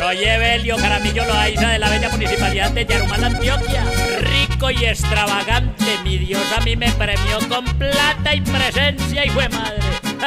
Soy Evelio Jaramillo Loaiza de la bella municipalidad de Yarumal, Antioquia. Rico y extravagante, mi Dios a mí me premió con plata y presencia y fue madre.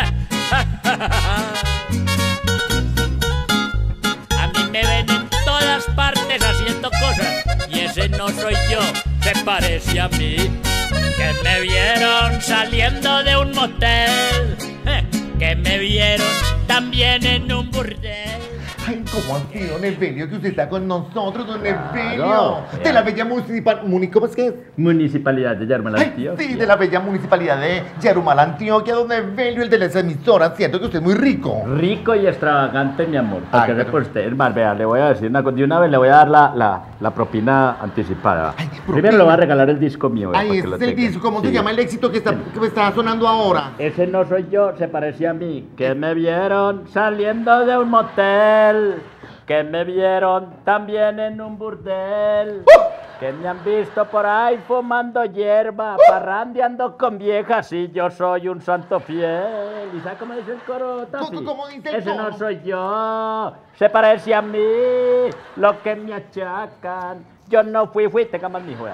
A mí me ven en todas partes haciendo cosas y ese no soy yo, se parece a mí. Que me vieron saliendo de un motel, que me vieron también en un burdel. Ay, ¿cómo así, don Evelio, que usted está con nosotros, don Evelio? Claro. De la bella ¿cómo es que es? Municipalidad de Yarumal, Ay, Antioquia. sí, de la bella municipalidad de Yarumal, Antioquia, don Evelio, el de las emisoras. Siento que usted es muy rico. Rico y extravagante, mi amor. Ay, Porque pero- por usted, hermano, vea, le voy a decir una cosa. De una vez le voy a dar la propina anticipada. Ay, Primero propina. le voy a regalar el disco mío. vea, Ay, para ese que lo es el tenga. disco. ¿Cómo se Sí. llama el éxito que está sonando ahora? Ese no soy yo, se parecía a mí. Que me vieron saliendo de un motel. Que me vieron también en un burdel. Que me han visto por ahí fumando hierba, parrandeando con viejas y yo soy un santo fiel. ¿Y sabe cómo dice el coro, Tafi? ¿Cómo dice el Ese coro? no soy yo, se parece a mí, lo que me achacan. Yo no fui, tenga más mi hijo.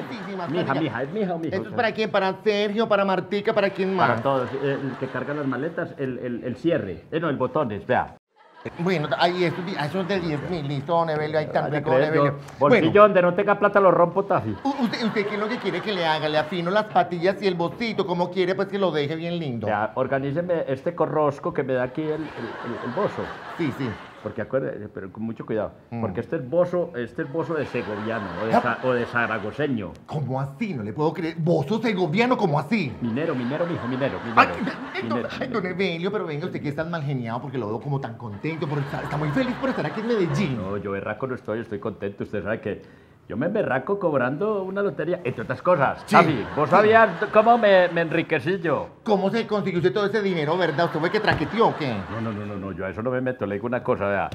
Mija, es mi hijo. ¿Esto es para quién? ¿Para Sergio? ¿Para Martica? ¿Para quién más? Para todos, el que carga las maletas, el cierre, no, el botones, vea. Bueno, ahí eso es de 10.000, listo, don Evelio, ahí tan Vaya rico, don creer, yo, Evelio. bolsillo donde no tenga plata lo rompo, Tafi. ¿Usted qué es lo que quiere que le haga? ¿Le afino las patillas y el bocito? ¿Cómo quiere? Pues que lo deje bien lindo. Ya, organíceme este corrosco que me da aquí el bozo. Sí, sí. Porque acuérdate, pero con mucho cuidado. Porque este es bozo de segoviano o de zaragoceño. ¿Cómo así? No le puedo creer. ¿Vos sos segoviano? ¿Cómo así? Minero, mijo, minero. Ay, don Evelio, pero venga, usted que es tan mal geniado porque lo veo como tan contento, está muy feliz por estar aquí en Medellín. No, yo berraco no estoy contento. Usted sabe que yo me berraco cobrando una lotería, entre otras cosas. Sí. Tafi, ¿vos sabías cómo me enriquecí yo? ¿Cómo se consiguió usted todo ese dinero, verdad? ¿Usted fue que traqueteó o qué? No, yo a eso no me meto, le digo una cosa, vea.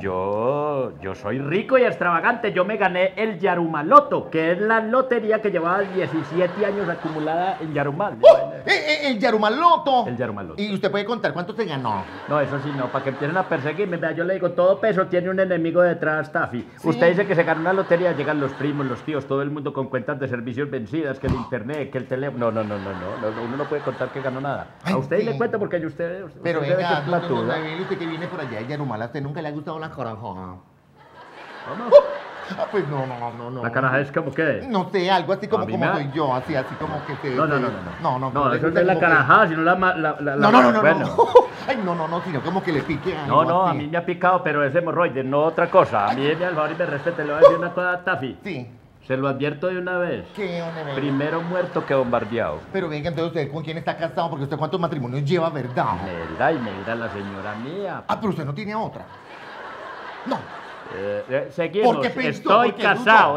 Yo soy rico y extravagante, yo me gané el Yarumaloto, que es la lotería que llevaba 17 años acumulada en Yarumal. El Yarumaloto. El Yarumaloto. ¿Y usted puede contar cuánto se ganó? No, eso sí, no, para que empiecen a perseguirme, vea, yo le digo, todo peso tiene un enemigo detrás, Tafi. Sí. Usted dice que se ganó una lotería, llegan los primos, los tíos, todo el mundo con cuentas de servicios vencidas, que el internet, que el teléfono. No, uno no puede contar que ganó nada. Ay, A usted sí. le cuento porque usted Pero usted venga, ve que es don platuda. Evelio, usted que viene por allá de Yarumal, ¿a usted nunca le ha gustado la caraja? ¿Cómo? Ah, pues no. La caraja es como que... No sé, algo así como, A mí como me da- soy yo, así como que se... No, No, eso no es la carajada, sino la... No. Bueno. Ay, no, sino como que le pique algo. No, a así. mí me ha picado, pero es hemorroides, no otra cosa. A mí, mi favor y me respete, le voy a decir una cosa, Tafi. Sí. Se lo advierto de una vez. ¿Qué, don Evelio? Primero muerto que bombardeado. Pero venga, entonces usted con quién está casado, porque usted cuántos matrimonios lleva, ¿verdad? Melda, la señora mía. Ah, pero usted no tiene otra. No. Seguimos. ¿Por qué pensó? Estoy ¿Por qué casado.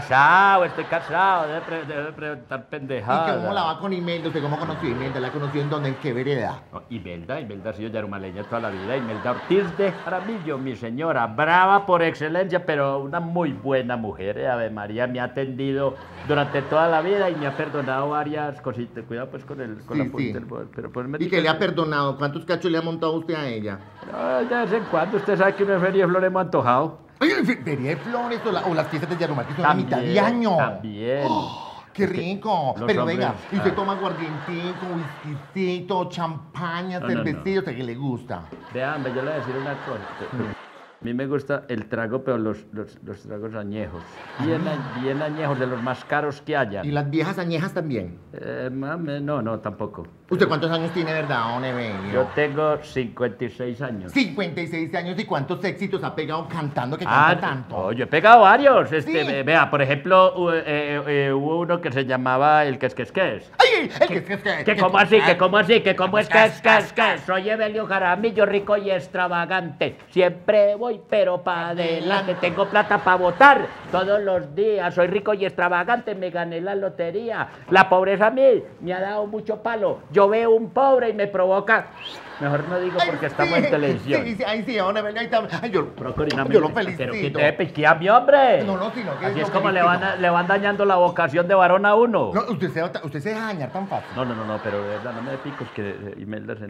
Debe preguntar ¿Y pendejadas. cómo la va con Imelda? ¿Usted cómo conoció a Imelda? ¿La conoció en dónde? ¿En qué vereda? No, Imelda ha sido yarumaleña toda la vida. Imelda Ortiz de Jaramillo, mi señora, brava por excelencia, pero una muy buena mujer. Ave María, me ha atendido durante toda la vida y me ha perdonado varias cositas. Cuidado pues con Sí, la sí. punta del bol, pero pues me ¿Y que le ha perdonado? ¿Cuántos cachos le ha montado usted a ella? No, de vez en cuando usted sabe que una feria de flores hemos antojado. Ay, feria de flores o las fiestas de Yarumal, que son a mitad de año. También. ¡Oh, ¡Qué rico! los Pero hombres- venga, y usted ah. toma aguardientico, whiskycito, champaña, No, cervecito, ¿usted qué le gusta? Vean, yo le voy a decir una cosa. A mí me gusta el trago, pero los tragos añejos. Bien añejos, de los más caros que haya. ¿Y las viejas añejas también? No, tampoco. ¿Usted cuántos años tiene, verdad, don Evelio? Yo tengo 56 años. 56 años, ¿y cuántos éxitos ha pegado cantando que canta tanto? no, yo he pegado varios. Sí. Vea, por ejemplo, hubo uno que se lamaba el que es. ¡Ay! El que Que como así, que como es que. Soy Evelio Jaramillo, rico y extravagante. Siempre voy, pero para adelante. Tengo plata para votar todos los días. Soy rico y extravagante, me gané la lotería. La pobreza a mí me ha dado mucho palo. Yo veo un pobre y me provoca... Mejor no digo porque estamos en televisión. Sí, don Evelio, ahí está. Ay, yo Procurina, lo pero felicito. quite pesquía, mi hombre. No, sino que Así lo es como le felicito. van dañando la vocación de varón a uno. No, usted se deja dañar tan fácil. No, pero de verdad, no me dé picos que Imelda se no.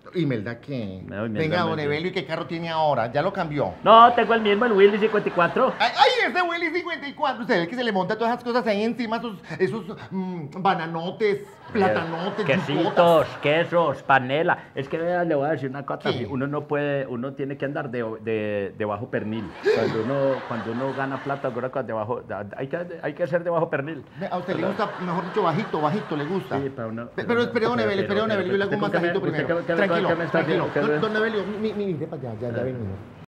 ¿Imelda qué? No, Imelda, Venga, don Imelda. Evelio, ¿y qué carro tiene ahora? ¿Ya lo cambió? No, tengo el mismo, el Willy 54. ¡Ay, ay, ese Willy 54! Usted ve que se le monta todas esas cosas ahí encima, esos bananotes, platanotes, yucotas. Quesitos, quesos, panela. Es que vea, le voy a decir una cosa. ¿Qué? Uno no puede, uno tiene que andar de bajo pernil. Cuando uno gana plata, hay que ser de bajo pernil. A usted le gusta, mejor dicho, bajito, bajito, le gusta. Sí, pero no. Pero espere, don Evelio, yo le hago un masajito primero. Tranquilo, tranquilo. Don Evelio, mire para allá, ya venimos.